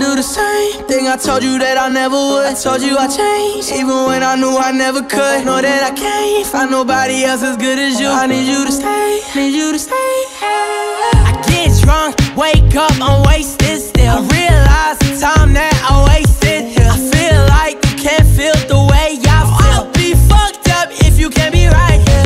do the same thing I told you that I never would. I told you I changed, even when I knew I never could. Know that I can't find nobody else as good as you. I need you to stay, need you to stay. I get drunk, wake up, I'm wasted still. I realize the time that I wasted here. I feel like you can't feel the way I feel. I'll be fucked up if you can't be right here.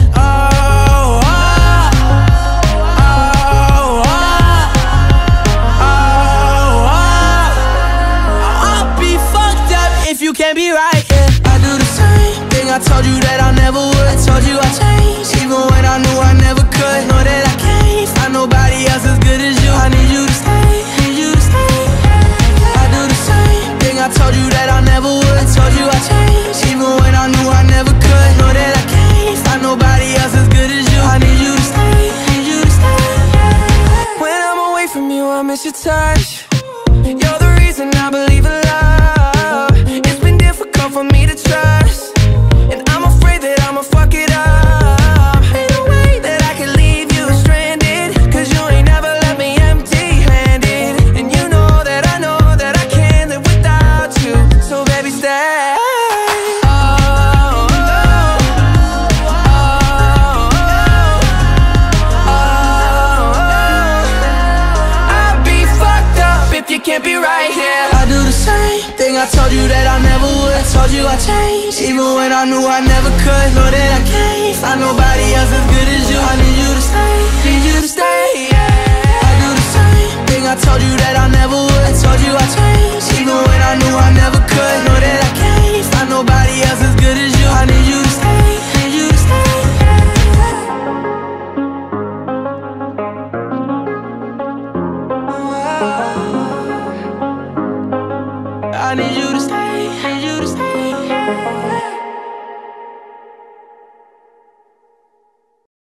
You can't be right, yeah. I do the same thing I told you that I never would. I told you I changed, even when I knew I never could. Know that I can't find nobody else as good as you. I need you to stay, need you to stay. I do the same thing I told you that I never would. I told you I changed, even when I knew I never could. Know that I can't find nobody else as good as you. I need you to stay, need you to stay. When I'm away from you, I miss your touch. You're the reason I believe in love. For me to trust, and I'm afraid that I'ma fuck it up. Ain't no way that I can leave you stranded, cause you ain't never left me empty-handed. And you know that I can't live without you. So baby, stay. I'll be fucked up if you can't be right here. I do the same thing I told you that I never would. I told you I changed, even when I knew I never could. Know that I can't find nobody else as good as you. I need you to stay, need you to stay, yeah. I do the same thing I told you that I never would. I told you I changed, even when I knew I never could. Know that I can't find nobody else as good as you. I need you to stay, need you to stay, I need you to stay.